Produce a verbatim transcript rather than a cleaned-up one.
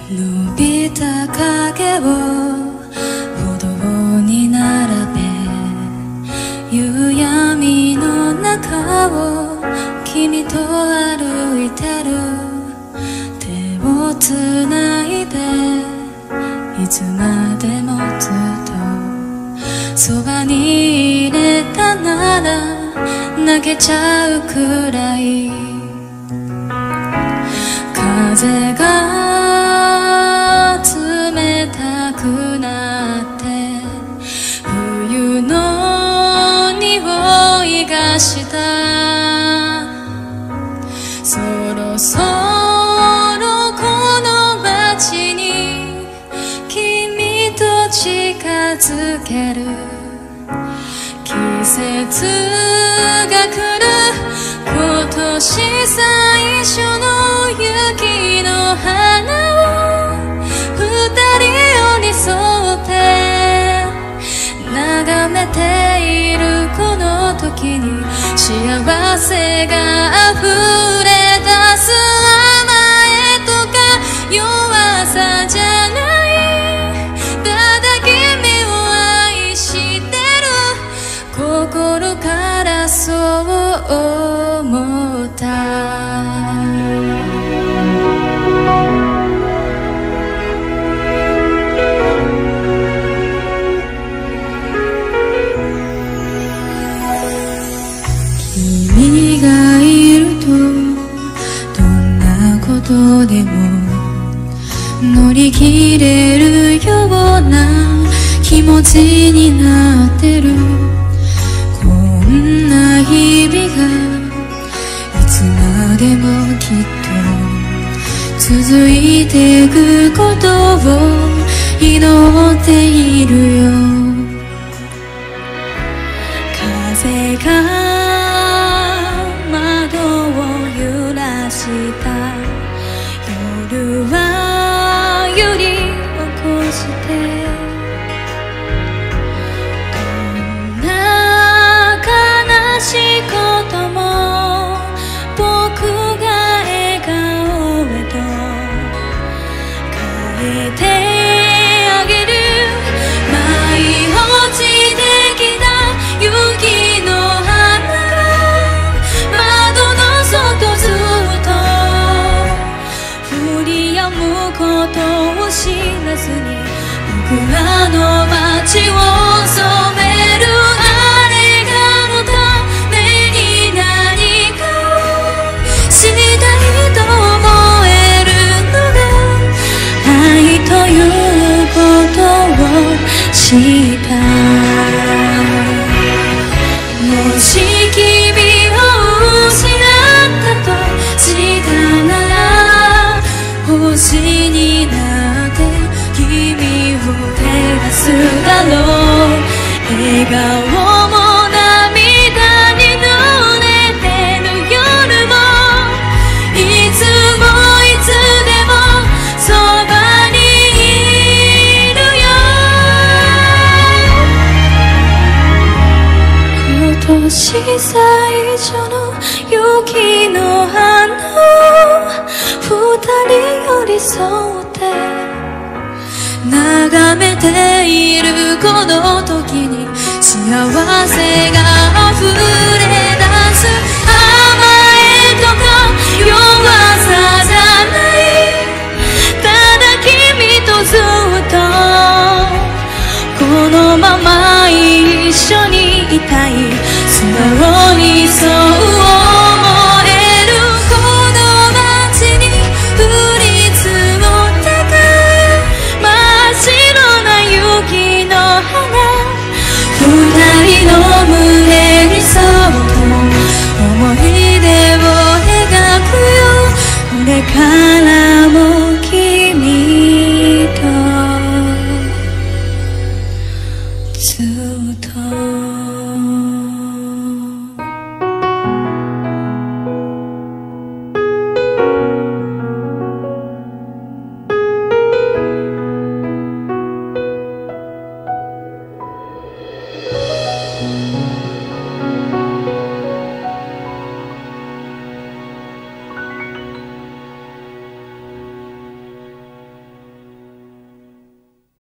伸びた影を歩道に並べ、夕闇の中を君と歩いてる。手をつないでいつまでもずっとそばにいれたなら泣けちゃうくらい。風が冷たくなって冬の匂いがした。そろそろこの街に君と近づける。季節が来る。今年最初の雪の花を二人寄り添って眺めているこの時に幸せが溢れ出す。甘えとか弱さじゃない、ただ君を愛してる。心からそう思った。君がいるとどんなことでも乗り切れるような気持ちになってる。こんな日々がいつまでもきっと続いていくことを祈っているよ。風が夜は揺り起こしてどんな悲しいことも僕が笑顔へと変えてあげる。舞い落ちてきた雪の花が窓の外ずっと降り止むことを知らずに僕らの街を染める。あれがのために何かをしたいと思えるのが愛ということを知った。もし君を失ったとしたなら星になって君を照らすだろう。笑顔も涙に濡れてる夜もいつもいつでもそばにいるよ。今年最初の雪の花を二人寄り添って眺めているこの時に幸せが溢れ出す。